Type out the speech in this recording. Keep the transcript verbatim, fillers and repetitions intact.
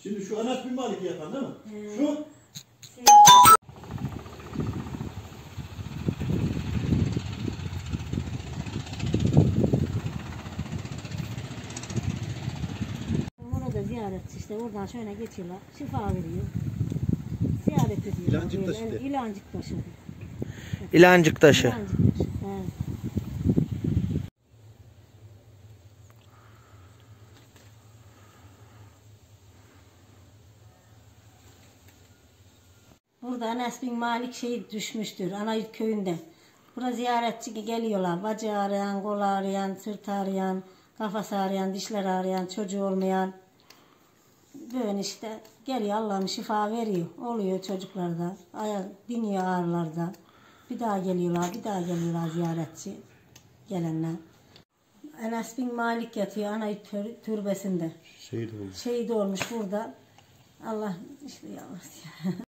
Şimdi şu Enes bin Malik yapan değil mi? Ee, şu. Burada ziyaretçi işte oradan şöyle geçiyorlar. Şifa veriyor. Ziyaret ediyorlar. İlancık taşı. Yani, İlancık taşı. İlancık taşı. İlancık taşı. Evet. Burada Enes bin Malik şehit düşmüştür Anayurt köyünde. Buraya ziyaretçi geliyorlar. Bacağı ağrıyan, kol ağrıyan, sırt ağrıyan, kafası ağrıyan, dişler ağrıyan, çocuğu olmayan. Böyle işte geliyor, Allah'ım şifa veriyor. Oluyor çocuklarda. Ayak biniyor ağrılarda. Bir daha geliyorlar, bir daha geliyorlar ziyaretçi gelenler. Enes bin Malik yatıyor Anayurt türbesinde. Şehit olmuş. Şehit olmuş burada. Allah işte yalnız ya.